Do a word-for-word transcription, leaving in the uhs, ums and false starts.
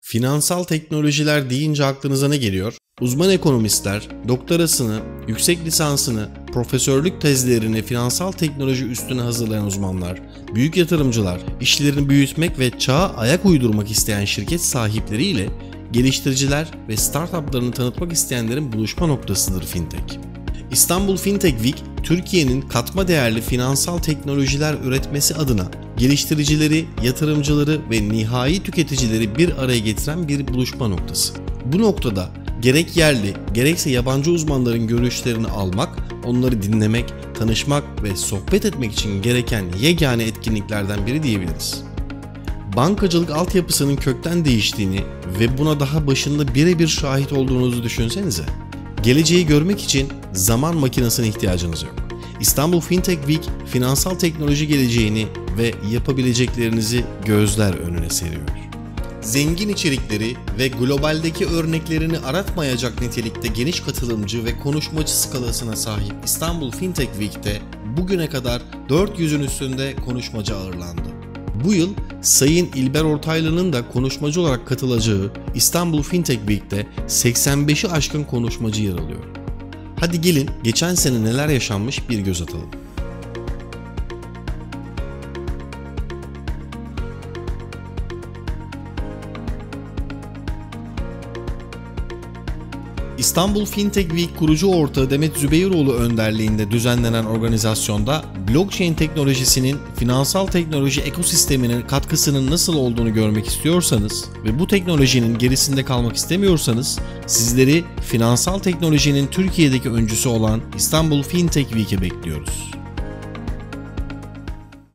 Finansal teknolojiler deyince aklınıza ne geliyor? Uzman ekonomistler doktorasını, yüksek lisansını, profesörlük tezlerini finansal teknoloji üstüne hazırlayan uzmanlar, büyük yatırımcılar, işlerini büyütmek ve çağa ayak uydurmak isteyen şirket sahipleriyle geliştiriciler ve startuplarını tanıtmak isteyenlerin buluşma noktasıdır Fintech. İstanbul Fintech Week, Türkiye'nin katma değerli finansal teknolojiler üretmesi adına geliştiricileri, yatırımcıları ve nihai tüketicileri bir araya getiren bir buluşma noktası. Bu noktada gerek yerli, gerekse yabancı uzmanların görüşlerini almak, onları dinlemek, tanışmak ve sohbet etmek için gereken yegane etkinliklerden biri diyebiliriz. Bankacılık altyapısının kökten değiştiğini ve buna daha başında birebir şahit olduğunuzu düşünsenize. Geleceği görmek için zaman makinesine ihtiyacınız yok. İstanbul Fintech Week, finansal teknoloji geleceğini ve yapabileceklerinizi gözler önüne seriyor. Zengin içerikleri ve globaldeki örneklerini aratmayacak nitelikte geniş katılımcı ve konuşmacı skalasına sahip İstanbul Fintech Week'te bugüne kadar dört yüzün üstünde konuşmacı ağırlandı. Bu yıl Sayın İlber Ortaylı'nın da konuşmacı olarak katılacağı İstanbul Fintech Week'te seksen beşi aşkın konuşmacı yer alıyor. Hadi gelin geçen sene neler yaşanmış bir göz atalım. İstanbul Fintech Week kurucu ortağı Demet Zübeyroğlu önderliğinde düzenlenen organizasyonda blockchain teknolojisinin finansal teknoloji ekosisteminin katkısının nasıl olduğunu görmek istiyorsanız ve bu teknolojinin gerisinde kalmak istemiyorsanız sizleri finansal teknolojinin Türkiye'deki öncüsü olan İstanbul Fintech Week'e bekliyoruz.